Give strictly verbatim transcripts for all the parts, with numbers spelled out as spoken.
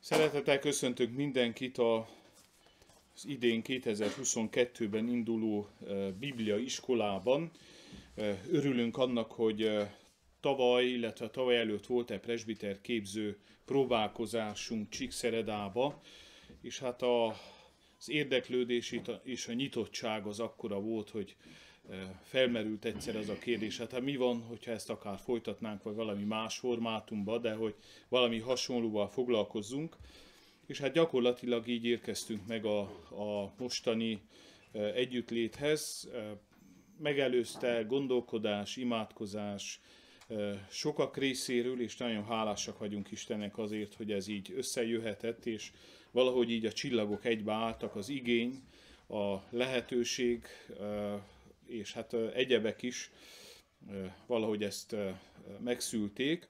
Szeretettel köszöntök mindenkit az idén kétezer-huszonkettőben induló Biblia iskolában. Örülünk annak, hogy tavaly, illetve tavaly előtt volt egy presbiter képző próbálkozásunk Csíkszeredába, és hát az érdeklődés és a nyitottság az akkora volt, hogy felmerült egyszer az a kérdés, hát, hát mi van, hogyha ezt akár folytatnánk, vagy valami más formátumban, de hogy valami hasonlóval foglalkozzunk. És hát gyakorlatilag így érkeztünk meg a, a mostani együttléthez. Megelőzte gondolkodás, imádkozás sokak részéről, és nagyon hálásak vagyunk Istennek azért, hogy ez így összejöhetett, és valahogy így a csillagok egybeálltak, az igény, a lehetőség, és hát egyebek is valahogy ezt megszülték.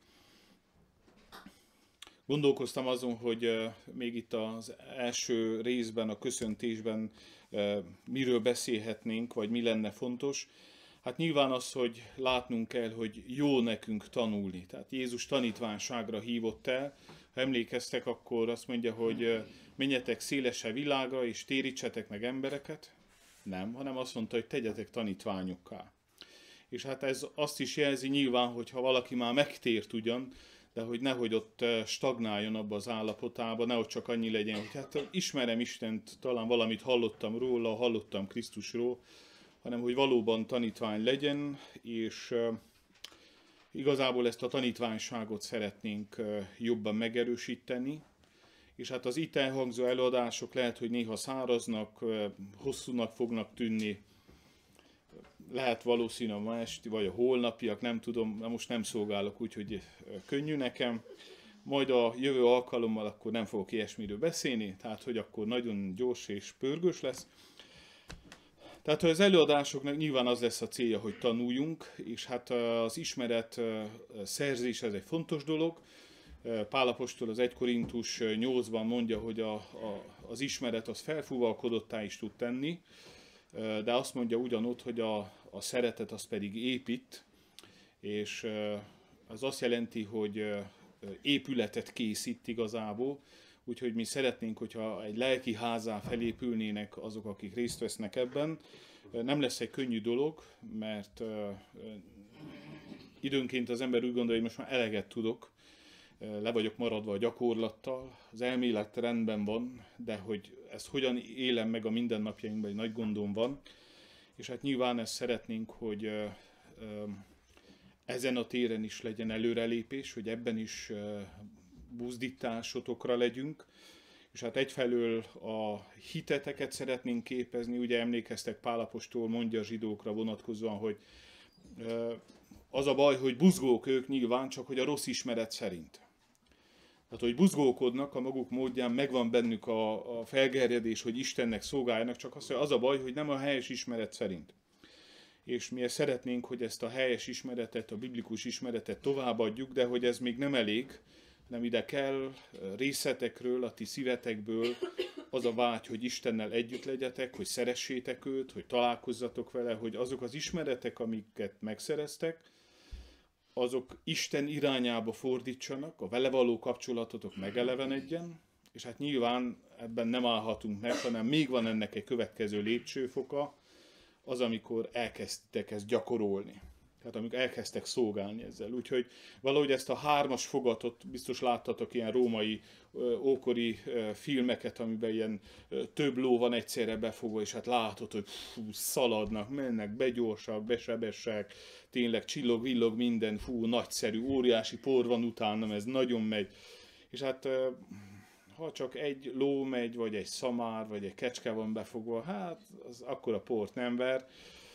Gondolkoztam azon, hogy még itt az első részben, a köszöntésben miről beszélhetnénk, vagy mi lenne fontos. Hát nyilván az, hogy látnunk kell, hogy jó nekünk tanulni. Tehát Jézus tanítványságra hívott el. Ha emlékeztek, akkor azt mondja, hogy menjetek szélesebb világra, és térítsetek meg embereket. Nem, hanem azt mondta, hogy tegyetek tanítványokká. És hát ez azt is jelzi nyilván, hogy ha valaki már megtért ugyan, de hogy nehogy ott stagnáljon abba az állapotába, nehogy csak annyi legyen, hogy hát ismerem Istent, talán valamit hallottam róla, hallottam Krisztusról, hanem hogy valóban tanítvány legyen, és igazából ezt a tanítványságot szeretnénk jobban megerősíteni. És hát az itt elhangzó előadások lehet, hogy néha száraznak, hosszúnak fognak tűnni, lehet valószínűleg ma esti, vagy a holnapiak, nem tudom, most nem szolgálok, úgyhogy könnyű nekem. Majd a jövő alkalommal akkor nem fogok ilyesmiről beszélni, tehát hogy akkor nagyon gyors és pörgős lesz. Tehát hogy az előadásoknak nyilván az lesz a célja, hogy tanuljunk, és hát az ismeret szerzés ez egy fontos dolog. Pál apostol az egy Korintus nyolcban mondja, hogy a, a, az ismeret az felfúvalkodottá is tud tenni, de azt mondja ugyanott, hogy a, a szeretet az pedig épít, és az azt jelenti, hogy épületet készít igazából, úgyhogy mi szeretnénk, hogyha egy lelki házá felépülnének azok, akik részt vesznek ebben. Nem lesz egy könnyű dolog, mert időnként az ember úgy gondolja, hogy most már eleget tudok, le vagyok maradva a gyakorlattal, az elmélet rendben van, de hogy ezt hogyan élem meg a mindennapjainkban, egy nagy gondom van. És hát nyilván ezt szeretnénk, hogy ezen a téren is legyen előrelépés, hogy ebben is buzdításotokra legyünk. És hát egyfelől a hiteteket szeretnénk képezni, ugye emlékeztek, Pál apostol mondja a zsidókra vonatkozóan, hogy az a baj, hogy buzgók ők nyilván, csak hogy a rossz ismeret szerint. Tehát, hogy buzgókodnak a maguk módján, megvan bennük a, a felgerjedés, hogy Istennek szolgáljanak, csak az, hogy az a baj, hogy nem a helyes ismeret szerint. És mi ezt szeretnénk, hogy ezt a helyes ismeretet, a biblikus ismeretet továbbadjuk, de hogy ez még nem elég, hanem ide kell részletekről, a ti szívetekből az a vágy, hogy Istennel együtt legyetek, hogy szeressétek őt, hogy találkozzatok vele, hogy azok az ismeretek, amiket megszereztek, azok Isten irányába fordítsanak, a vele való kapcsolatotok megelevenedjen, és hát nyilván ebben nem állhatunk meg, hanem még van ennek egy következő lépcsőfoka, az, amikor elkezdtek ezt gyakorolni. Tehát amikor elkezdtek szolgálni ezzel. Úgyhogy valahogy ezt a hármas fogatot, biztos láttatok ilyen római, ókori filmeket, amiben ilyen több ló van egyszerre befogva, és hát látod, hogy fú, szaladnak, mennek, begyorsak, besebesek, tényleg csillog, villog minden, fú, nagyszerű, óriási por van utánam, ez nagyon megy. És hát ha csak egy ló megy, vagy egy szamár, vagy egy kecske van befogva, hát az akkora port nem ver.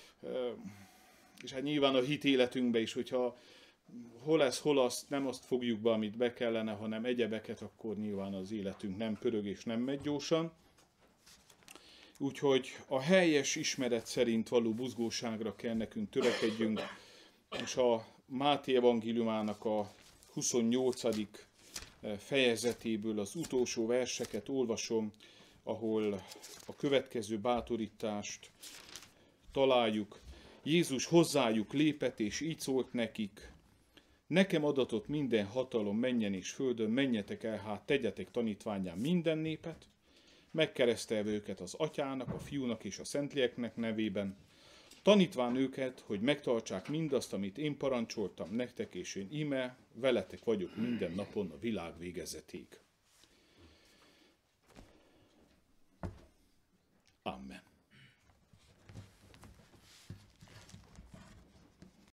És hát nyilván a hit életünkben is, hogyha hol ez, hol azt, nem azt fogjuk be, amit be kellene, hanem egyebeket, akkor nyilván az életünk nem pörög és nem megy gyorsan. Úgyhogy a helyes ismeret szerint való buzgóságra kell nekünk törekedjünk, és a Máté evangéliumának a huszonnyolcadik fejezetéből az utolsó verseket olvasom, ahol a következő bátorítást találjuk. Jézus hozzájuk lépett, és így szólt nekik: Nekem adatot minden hatalom menjen és földön, menjetek el, hát tegyetek tanítvánnyá minden népet, megkeresztelve őket az Atyának, a Fiúnak és a Szentléleknek nevében, tanítván őket, hogy megtartsák mindazt, amit én parancsoltam nektek, és én íme veletek vagyok minden napon a világ végezetéig.